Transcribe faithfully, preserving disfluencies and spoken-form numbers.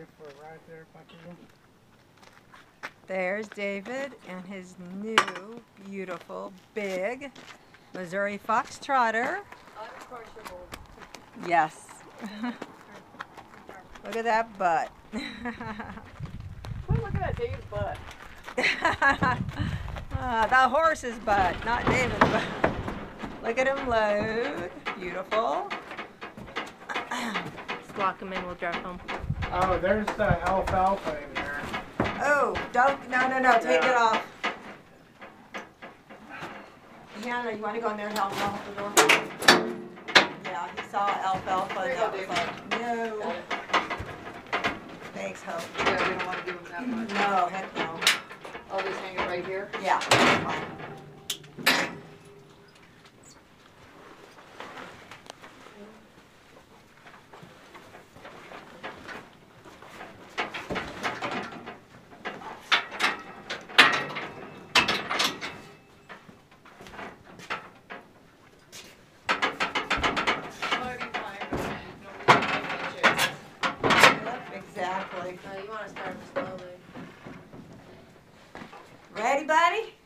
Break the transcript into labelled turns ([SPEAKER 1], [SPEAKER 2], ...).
[SPEAKER 1] wait for it right there, Puppy.
[SPEAKER 2] There's David and his new, beautiful, big Missouri Fox Trotter.
[SPEAKER 3] Uncrushable.
[SPEAKER 2] Yes. Look at that butt.
[SPEAKER 3] Quit looking at Dave's butt.
[SPEAKER 2] uh, the horse's butt, not David's butt. Look at him load. Beautiful.
[SPEAKER 3] Let's lock him in, we'll drive home.
[SPEAKER 1] Oh, there's the alfalfa in there.
[SPEAKER 2] Oh, don't, no, no, no, take
[SPEAKER 1] Yeah.
[SPEAKER 2] it off. Hannah, you want to go in there and help him off the door? Yeah, he saw alfalfa and that was like, no. Thanks, Hope.
[SPEAKER 3] Yeah, we don't want to give him that much.
[SPEAKER 2] No, heck no.
[SPEAKER 3] I'll just hang it right here.
[SPEAKER 2] Yeah, that's fine. Exactly.
[SPEAKER 3] Uh, you want to start slowly.
[SPEAKER 2] Ready, buddy?